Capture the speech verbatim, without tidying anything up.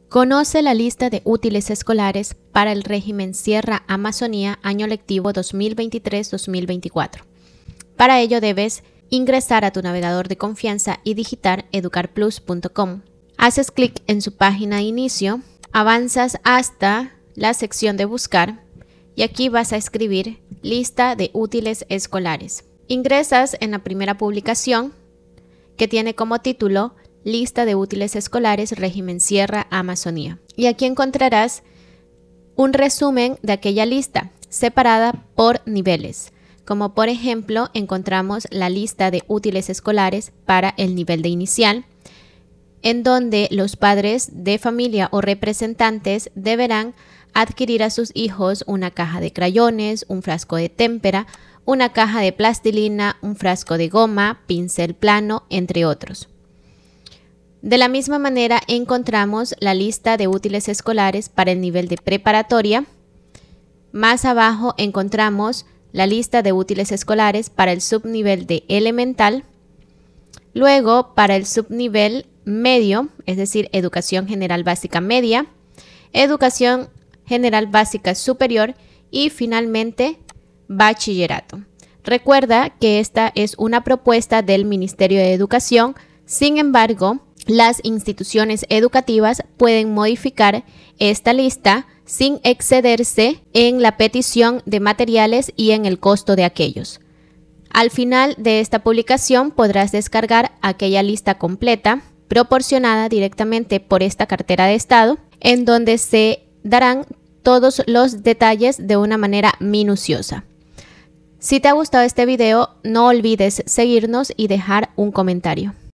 Conoce la lista de útiles escolares para el régimen Sierra Amazonía año lectivo dos mil veintitrés dos mil veinticuatro. Para ello debes ingresar a tu navegador de confianza y digitar educar plus punto com. Haces clic en su página de inicio, avanzas hasta la sección de buscar y aquí vas a escribir lista de útiles escolares. Ingresas en la primera publicación que tiene como título Lista de útiles escolares régimen Sierra Amazonía. Y aquí encontrarás un resumen de aquella lista separada por niveles. Como por ejemplo encontramos la lista de útiles escolares para el nivel de inicial, en donde los padres de familia o representantes deberán adquirir a sus hijos una caja de crayones, un frasco de témpera, una caja de plastilina, un frasco de goma, pincel plano, entre otros. De la misma manera encontramos la lista de útiles escolares para el nivel de preparatoria. Más abajo encontramos la lista de útiles escolares para el subnivel de elemental. Luego para el subnivel medio, es decir, educación general básica media, educación general básica superior y finalmente bachillerato. Recuerda que esta es una propuesta del Ministerio de Educación, sin embargo, las instituciones educativas pueden modificar esta lista sin excederse en la petición de materiales y en el costo de aquellos. Al final de esta publicación podrás descargar aquella lista completa proporcionada directamente por esta cartera de estado, en donde se darán todos los detalles de una manera minuciosa. Si te ha gustado este video, no olvides seguirnos y dejar un comentario.